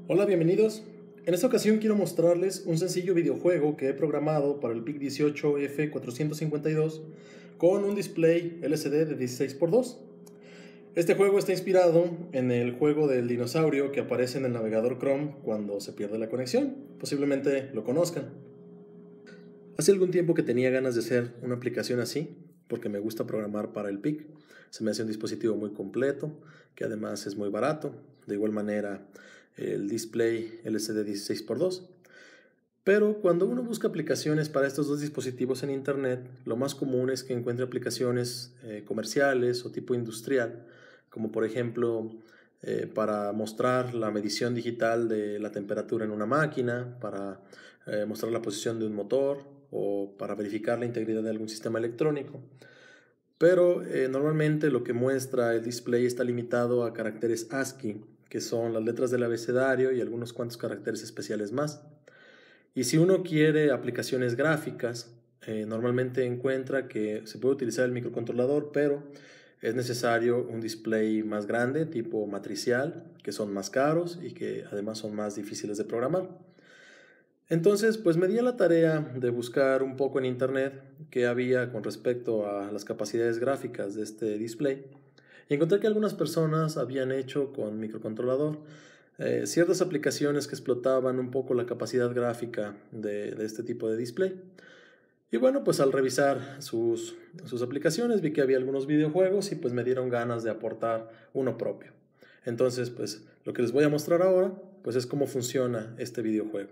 Hola, bienvenidos. En esta ocasión quiero mostrarles un sencillo videojuego que he programado para el PIC18F452 con un display LCD de 16x2. Este juego está inspirado en el juego del dinosaurio que aparece en el navegador Chrome cuando se pierde la conexión. Posiblemente lo conozcan. Hace algún tiempo que tenía ganas de hacer una aplicación así, porque me gusta programar para el PIC. Se me hace un dispositivo muy completo, que además es muy barato. De igual manera, el display LCD 16x2. Pero cuando uno busca aplicaciones para estos dos dispositivos en internet, lo más común es que encuentre aplicaciones comerciales o tipo industrial, como por ejemplo para mostrar la medición digital de la temperatura en una máquina, para mostrar la posición de un motor o para verificar la integridad de algún sistema electrónico. Pero normalmente lo que muestra el display está limitado a caracteres ASCII, que son las letras del abecedario y algunos cuantos caracteres especiales más. Y si uno quiere aplicaciones gráficas, normalmente encuentra que se puede utilizar el microcontrolador, pero es necesario un display más grande, tipo matricial, que son más caros y que además son más difíciles de programar. Entonces, pues me di a la tarea de buscar un poco en internet qué había con respecto a las capacidades gráficas de este display. Y encontré que algunas personas habían hecho con microcontrolador ciertas aplicaciones que explotaban un poco la capacidad gráfica de este tipo de display. Y bueno, pues al revisar sus aplicaciones vi que había algunos videojuegos y pues me dieron ganas de aportar uno propio. Entonces, pues lo que les voy a mostrar ahora pues es cómo funciona este videojuego.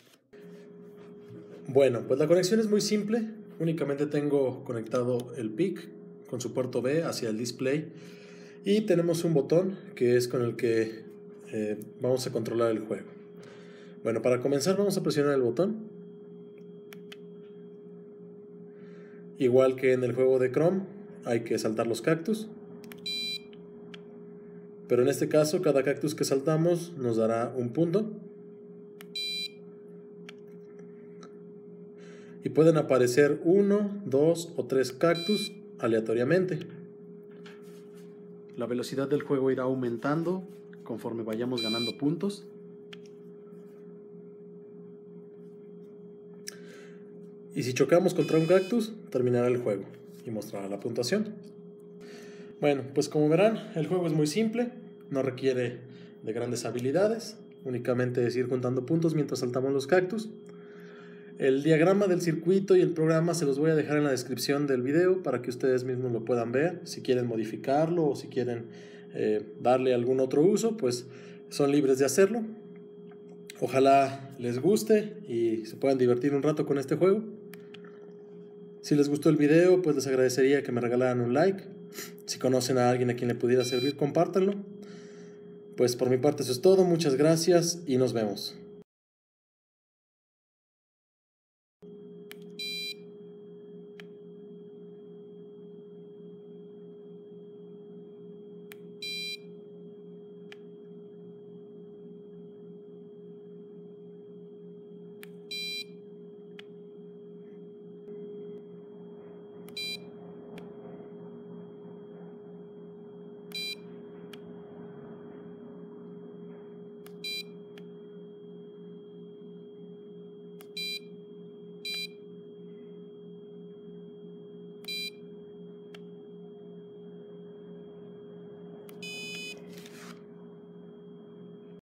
Bueno, pues la conexión es muy simple. Únicamente tengo conectado el PIC con su puerto B hacia el display y tenemos un botón que es con el que vamos a controlar el juego. Bueno, para comenzar vamos a presionar el botón. Igual que en el juego de Chrome, hay que saltar los cactus. Pero en este caso, cada cactus que saltamos nos dará un punto. Y pueden aparecer 1, 2 o 3 cactus aleatoriamente. La velocidad del juego irá aumentando conforme vayamos ganando puntos. Y si chocamos contra un cactus, terminará el juego y mostrará la puntuación. Bueno, pues como verán, el juego es muy simple, no requiere de grandes habilidades, únicamente es ir juntando puntos mientras saltamos los cactus. El diagrama del circuito y el programa se los voy a dejar en la descripción del video para que ustedes mismos lo puedan ver. Si quieren modificarlo o si quieren darle algún otro uso, pues son libres de hacerlo. Ojalá les guste y se puedan divertir un rato con este juego. Si les gustó el video, pues les agradecería que me regalaran un like. Si conocen a alguien a quien le pudiera servir, compártanlo. Pues por mi parte eso es todo, muchas gracias y nos vemos.